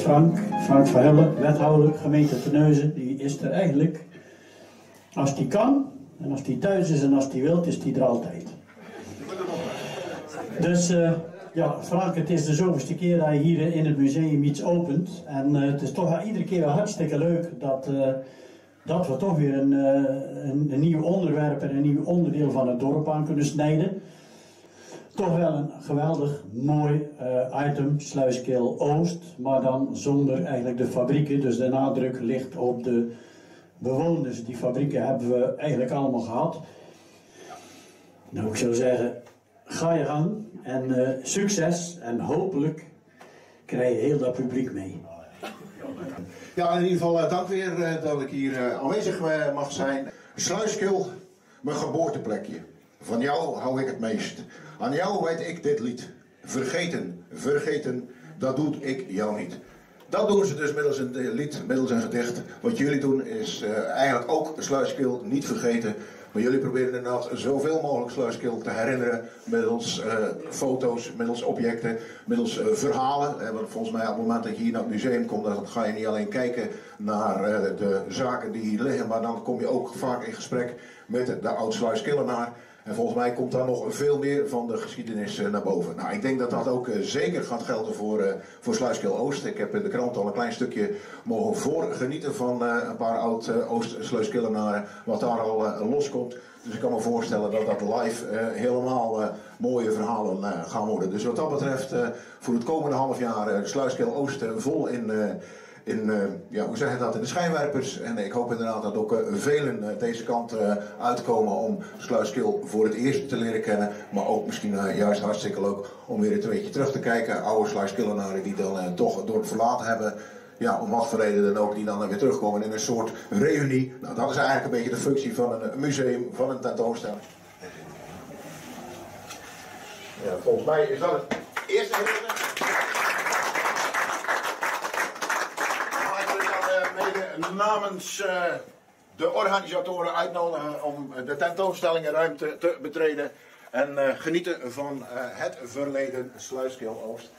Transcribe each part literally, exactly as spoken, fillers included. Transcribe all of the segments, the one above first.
Frank, Frank van Helle, wethouder, gemeente Terneuzen. Die is er eigenlijk, als die kan, en als die thuis is en als die wilt, is die er altijd. Dus uh, ja, Frank, het is de zoveelste keer dat je hier in het museum iets opent. En uh, het is toch iedere keer wel hartstikke leuk dat, uh, dat we toch weer een, uh, een, een nieuw onderwerp en een nieuw onderdeel van het dorp aan kunnen snijden. Toch wel een geweldig mooi uh, item, Sluiskil Oost, maar dan zonder eigenlijk de fabrieken. Dus de nadruk ligt op de bewoners. Die fabrieken hebben we eigenlijk allemaal gehad. Nou, ik zou zeggen, ga je gang en uh, succes en hopelijk krijg je heel dat publiek mee. Ja, in ieder geval uh, dank weer uh, dat ik hier uh, aanwezig uh, mag zijn. Sluiskil, mijn geboorteplekje. Van jou hou ik het meest. Aan jou weet ik dit lied. Vergeten, vergeten, dat doe ik jou niet. Dat doen ze dus middels een lied, middels een gedicht. Wat jullie doen is uh, eigenlijk ook Sluiskil niet vergeten. Maar jullie proberen inderdaad zoveel mogelijk Sluiskil te herinneren. Middels uh, foto's, middels objecten, middels uh, verhalen. Uh, want volgens mij op het moment dat je hier naar het museum komt, dan ga je niet alleen kijken naar uh, de zaken die hier liggen. Maar dan kom je ook vaak in gesprek met de oud-Sluiskillenaar. En volgens mij komt daar nog veel meer van de geschiedenis uh, naar boven. Nou, ik denk dat dat ook uh, zeker gaat gelden voor, uh, voor Sluiskil Oost. Ik heb in de krant al een klein stukje mogen voorgenieten van uh, een paar oud-Oost-Sluiskillenaren, wat daar al uh, loskomt. Dus ik kan me voorstellen dat dat live uh, helemaal uh, mooie verhalen uh, gaan worden. Dus wat dat betreft, uh, voor het komende half jaar uh, Sluiskil Oost uh, vol in... Uh, In, uh, ja, hoe zeg je dat, in de schijnwerpers. En ik hoop inderdaad dat ook uh, velen uh, deze kant uh, uitkomen om Sluiskil voor het eerst te leren kennen. Maar ook misschien uh, juist hartstikke leuk om weer een beetje terug te kijken. Oude Sluiskillenaren die dan uh, toch door het verlaten hebben. Ja, om wat voor reden dan ook, die dan uh, weer terugkomen in een soort reunie. Nou, dat is eigenlijk een beetje de functie van een, een museum, van een tentoonstelling. Ja, volgens mij is dat het eerste. Namens uh, de organisatoren uitnodigen om de tentoonstellingenruimte te betreden en uh, genieten van uh, het verleden Sluiskil Oost.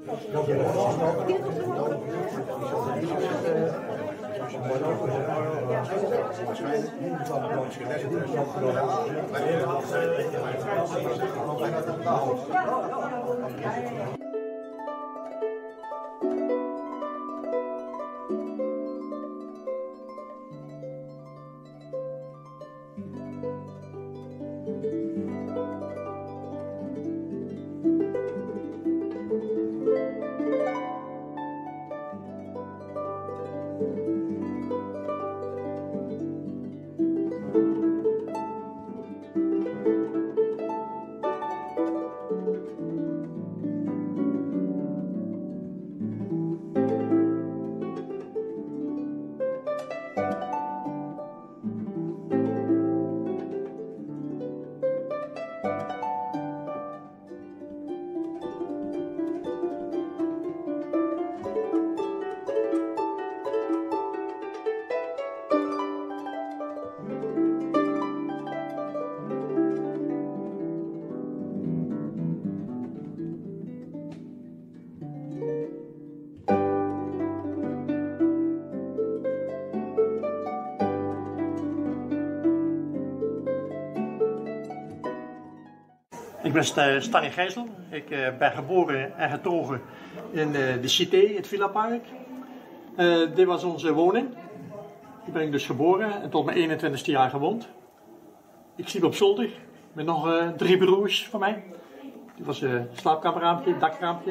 Ik ben Stanny Gijssel. Ik uh, ben geboren en getogen in uh, de Cité, het Villapark. Uh, dit was onze woning. Hier ben ik dus geboren en tot mijn eenentwintigste jaar gewoond. Ik sliep op zolder met nog uh, drie broers van mij. Dit was een uh, slaapkamerraampje, dakraampje.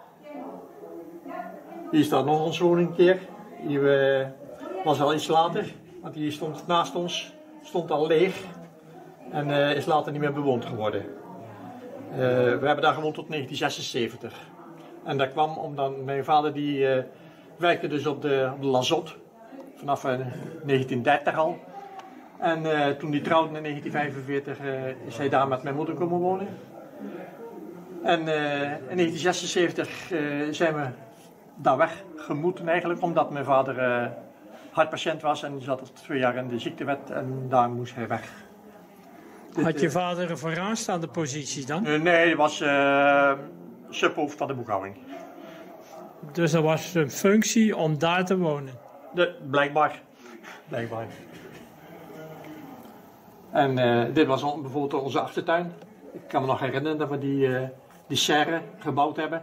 Hier staat nog onze woning een keer. Die uh, was al iets later, want die stond naast ons, stond al leeg en uh, is later niet meer bewoond geworden. Uh, we hebben daar gewoond tot negentien zesenzeventig. En dat kwam omdat mijn vader die uh, werkte dus op de, op de Lazot vanaf uh, negentien dertig al. En uh, toen hij trouwde in negentien vijfenveertig uh, is hij daar met mijn moeder komen wonen. En uh, in negentien zesenzeventig uh, zijn we daar weggemoeten eigenlijk, omdat mijn vader uh, hartpatiënt was en die zat al twee jaar in de ziektewet en daar moest hij weg. Had je vader een vooraanstaande positie dan? Uh, nee, hij was uh, subhoofd van de boekhouding. Dus dat was een functie om daar te wonen? De, blijkbaar. blijkbaar. En uh, dit was on, bijvoorbeeld onze achtertuin. Ik kan me nog herinneren dat we die, uh, die serre gebouwd hebben.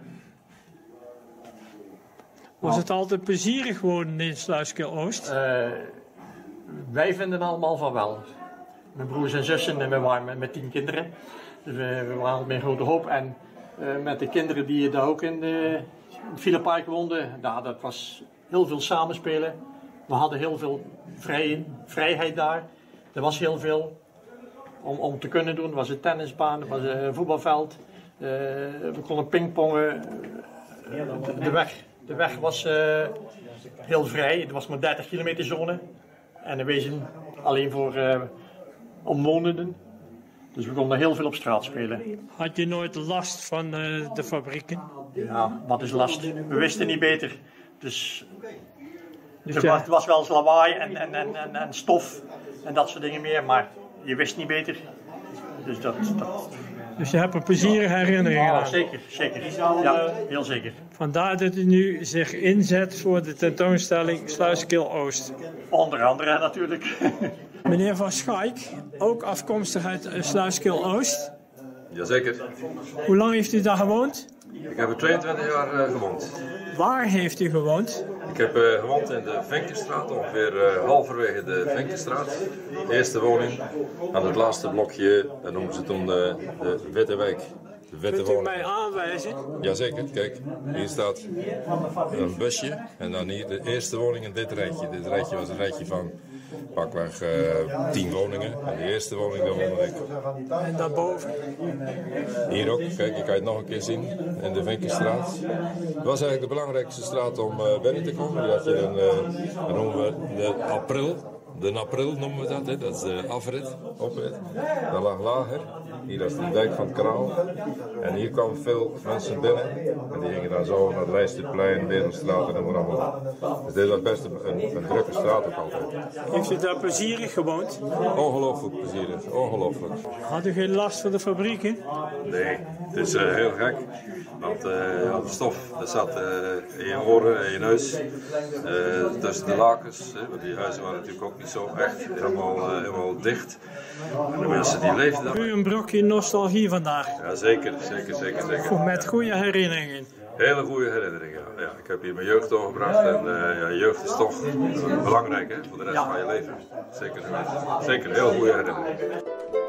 Was het altijd plezierig wonen in Sluiskil-Oost? Uh, wij vinden allemaal van wel. Mijn broers en zussen en we waren met, met tien kinderen. Dus we, we waren met een grote hoop. En uh, met de kinderen die daar ook in, de, in het Villapark woonden, nou, dat was heel veel samenspelen. We hadden heel veel vrij, vrijheid daar. Er was heel veel om, om te kunnen doen. Er was een tennisbaan, er was een voetbalveld. Uh, we konden pingpongen. Uh, de, de, weg, de weg was uh, heel vrij. Het was maar dertig kilometer zone. En in wezen alleen voor uh, omwonenden. Dus we konden heel veel op straat spelen. Had je nooit last van uh, de fabrieken? Ja, wat is last? We wisten niet beter. Dus, dus er ja. was, het was wel eens lawaai en, en, en, en, en stof en dat soort dingen meer, maar je wist niet beter. Dus, dat, dat... dus je hebt een plezierige herinnering aan? Ja, zeker, zeker. Ja, heel zeker. Vandaar dat u nu zich inzet voor de tentoonstelling Sluiskil-Oost. Onder andere natuurlijk. Meneer Van Schaik, ook afkomstig uit Sluiskil-Oost. Jazeker. Hoe lang heeft u daar gewoond? Ik heb er tweeëntwintig jaar uh, gewoond. Waar heeft u gewoond? Ik heb uh, gewoond in de Venkenstraat, ongeveer uh, halverwege de Venkenstraat. De eerste woning, aan het laatste blokje, dat noemen ze toen de, de Witte Wijk. De witte Kunt u woning. mij aanwijzen? Jazeker, kijk, hier staat een busje en dan hier de eerste woning in dit rijtje. Dit rijtje was een rijtje van pakweg uh, tien woningen en de eerste woning daar woonde ik. En daarboven? Hier ook, kijk, je kan het nog een keer zien in de Venkenstraat. Het was eigenlijk de belangrijkste straat om uh, binnen te komen. Die had je een, uh, dat noemen we de April. de april noemen we dat, hè. Dat is de afrit, oprit. Dat lag lager. Hier is de dijk van het kanaal. En hier kwamen veel mensen binnen. En die gingen dan zo naar het Leisterplein, Wereldstraat en noem maar allemaal. Dus dit was best een, een, een drukke straat ook altijd. Heeft u daar plezierig gewoond? Ongelooflijk plezierig, ongelooflijk. Had u geen last van de fabrieken? Nee, het is uh, heel gek. Want uh, de stof dat zat uh, in je oren en je neus, uh, tussen de lakens. Hè, want die huizen waren natuurlijk ook niet zo echt helemaal, uh, helemaal dicht. En de mensen die leefden daar. U een brokje nostalgie vandaag? Ja, zeker, zeker, zeker, zeker. Goed, met goede herinneringen? Hele goede herinneringen. Ja, ik heb hier mijn jeugd doorgebracht en uh, ja, jeugd is toch uh, belangrijk hè, voor de rest van je leven. Zeker, zeker heel goede herinneringen.